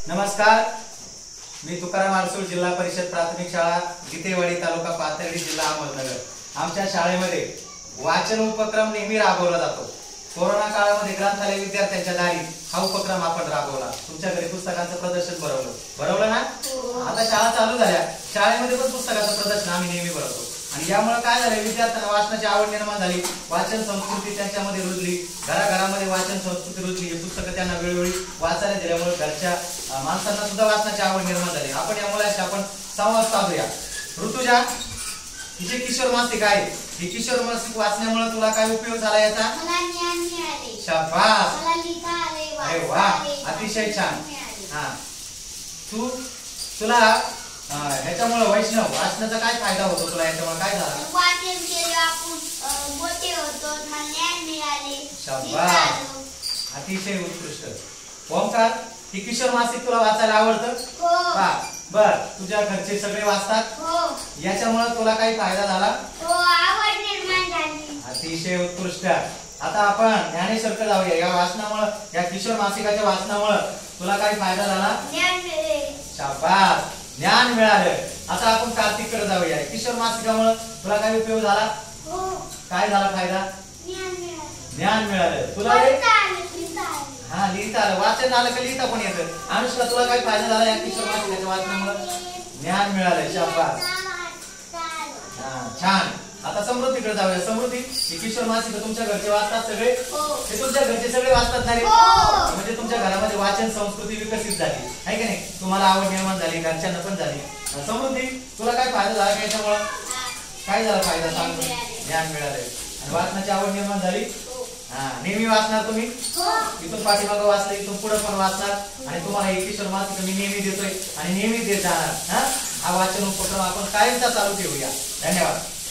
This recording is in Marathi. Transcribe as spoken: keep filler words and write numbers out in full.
नमस्कार, मी तुकाराम आरसूळ, जिल्हा परिषद प्राथमिक शाळा गीतेवाडी, तालुका पाथर्डी, जिल्हा अहमदनगर। आमच्या शाळेमध्ये वाचन उपक्रम नेहमी राबवला जातो। कोरोना काळामध्ये ग्रंथालय विद्यार्थ्यांच्या दारी हा उपक्रम आपण राबवला। तुमच्या घरी पुस्तकांचं प्रदर्शन भरवलं भरवलं ना? आता शाळा चालू झाल्या, शाळेमध्ये पण पुस्तकाचं प्रदर्शन आम्ही नेहमी भरवतो। आणि यामुळे काय झालं, विद्यार्थ्यांना वाचनाची आवड निर्माण झाली, वाचन संस्कृती त्यांच्यामध्ये रुजली, घराघरामध्ये वाचन संस्कृती रुजली। हे पुस्तकं त्यांना वेळोवेळी वाचायला दिल्यामुळे घरच्या माणसांना सुद्धा वाचनाची आवड निर्माण झाली। आपण या मुलाशी आपण संवाद साधूया। ऋतुजा, हिचे किशोर मासिक आहे, ही किशोर मासिक वाचण्यामुळे तुला काय उपयोग झाला याचा? मला ज्ञान मिळाले, शाबास, मला लिहिता आले, अरे वाचता वाह, आले, अतिशय छान। मिळाले। हा, तू तुला ह्याच्यामुळे वैष्णव वाचनाचा काय फायदा होतो तुला? याच्यामुळे काय झालं? वाचन केलं आपण अ, मोठे होतो, ज्ञान मिळाले, शाबास, लिहिता आलं। अतिशय उत्कृष्ट। ओंकार, ही किशोर मासिक तुला वाचायला आवडतं? हो हा, बर, तुझ्या घरचे सगळे वाचतात? हो याच्यामुळे तुला काही फायदा झाला? हो, आवड निर्माण झाली। अतिशय उत्कृष्ट। आता आपण ज्ञानेश्वरकडे जाऊया। या वाचनामुळे, या किशोर मासिकाच्या वाचनामुळे तुला काही फायदा झाला? ज्ञान मिळाले, शाबास, ज्ञान मिळालं। आता आपण कार्तिककडे जाऊया। किशोर मासिकामुळे तुला काय उपयोग झाला? हो, काय झाला फायदा? ज्ञान मिळाले, ज्ञान मिळालं। तुला रे? वाचता आलं, लिहिता आलं। हा, लिहिता आलं, वाचन आलं का लिहिता पण येतं। अनुष्का, तुला काय फायदा झाला या किशोर मासिकाच्या वाचनामुळे? ज्ञान मिळालं, शाबास, वाचता आलं। हा, छान। आता समृद्धीकडे जाऊया। समृद्धी, ही किशोर मासिक तुमच्या घरचे वाचतात सगळे? हो हे तुमच्या घरचे सगळे वाचतात ना रे? हो। म्हणजे तुमच्या घरामध्ये वाचन संस्कृती विकसित झाली आहे की नाही? तुम्हाला आवड निर्माण झाली, घरच्यांना पण झाली। समृद्धी, तुला काय फायदा झाला का याच्यामुळे? काय झाला फायदा सांग? ज्ञान मिळालं आणि वाचनाची आवड निर्माण झाली। हा, नेहमी वाचणार तुम्ही? इथून पाठीमागं वाचलं, इथून पुढे पण वाचणार। आणि तुम्हाला एक किशोर मासिक मी नेहमी देतोय आणि नेहमी देत जाणार। हा, हा वाचन उपक्रम आपण कायमचा चालू ठेवूया। धन्यवाद।